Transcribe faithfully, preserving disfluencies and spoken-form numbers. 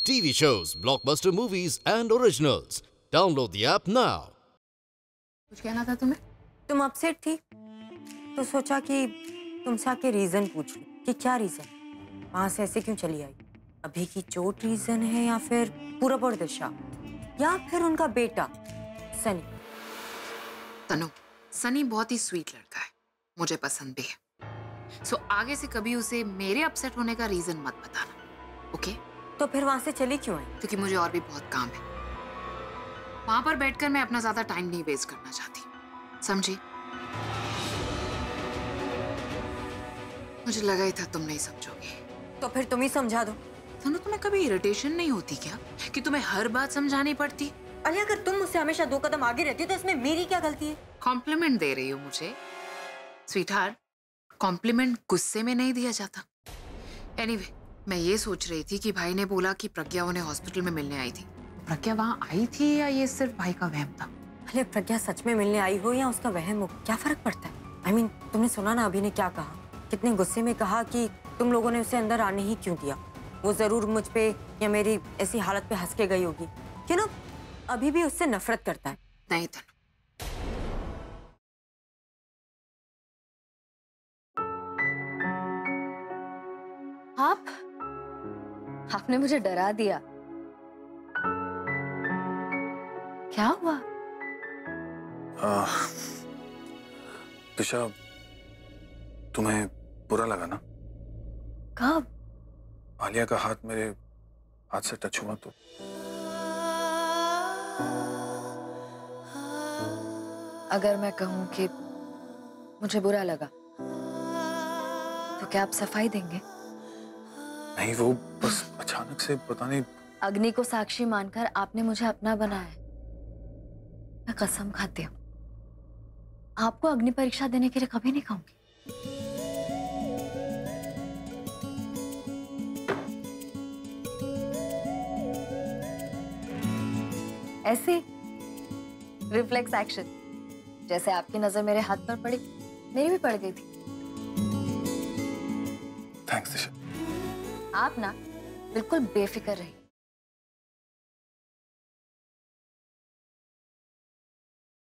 T V shows, blockbuster movies, and originals. Download the app now. कुछ कहना था तुम्हें? तुम अपसेट थी तो सोचा कि तुमसे आके रीजन पूछ लूं कि क्या रीजन, वहां से ऐसे क्यों चली आई? अभी की चोट रीजन है या फिर पूरा दशा या फिर उनका बेटा सनी? तनु, सनी बहुत ही स्वीट लड़का है, मुझे पसंद भी है। सो so, आगे से कभी उसे मेरे अपसेट होने का रीजन मत बताना, ओके? तो फिर वहां से चली क्यों आई? क्योंकि मुझे और भी बहुत काम है। वहां पर बैठकर मैं अपना ज्यादा टाइम नहीं वेस्ट करना चाहती, समझी? मुझे लगा ही था तुम नहीं समझोगे। तो फिर तुम ही समझा दो। तनु, तुम्हें कभी इरिटेशन नहीं होती क्या कि तुम्हें हर बात समझानी पड़ती? अरे अगर तुम मुझसे हमेशा दो कदम आगे रहती हो तो इसमें मेरी क्या गलती है? कॉम्प्लीमेंट दे रही हो मुझे? स्वीटहार्ट, कॉम्प्लीमेंट गुस्से में नहीं दिया जाता। एनीवे, मैं ये सोच रही थी कि भाई ने बोला कि प्रज्ञा उन्हें हॉस्पिटल में मिलने आई थी। प्रज्ञा वहां आई थी या ये सिर्फ भाई का वहम था? अरे प्रज्ञा सच में मिलने आई हो या उसका वहम हो, क्या फर्क पड़ता है? आई I मीन mean, तुमने सुना ना अभी ने क्या कहा? कितने गुस्से में कहा कि तुम लोगों ने उसे अंदर आने ही क्यों दिया। वो जरूर मुझ पे या मेरी ऐसी हालत पे हंस के गई होगी। यू नो, अभी भी उससे नफरत करता है। नहीं तनु, आप आपने मुझे डरा दिया। क्या हुआ? दिशा, तुम्हें बुरा लगा ना? कब? आलिया का हाथ मेरे हाथ से टच हुआ तो। अगर मैं कहूं कि मुझे बुरा लगा तो क्या आप सफाई देंगे? नहीं, वो बस अचानक से पता नहीं। अग्नि को साक्षी मानकर आपने मुझे अपना बनाया। मैं कसम खाती हूँ आपको अग्नि परीक्षा देने के लिए कभी नहीं कहूंगी। ऐसे रिफ्लेक्स एक्शन, जैसे आपकी नजर मेरे हाथ पर पड़ी, मेरी भी पड़ गई थी। थैंक्स दिशा। आप ना बिल्कुल बेफिक्र रहिए।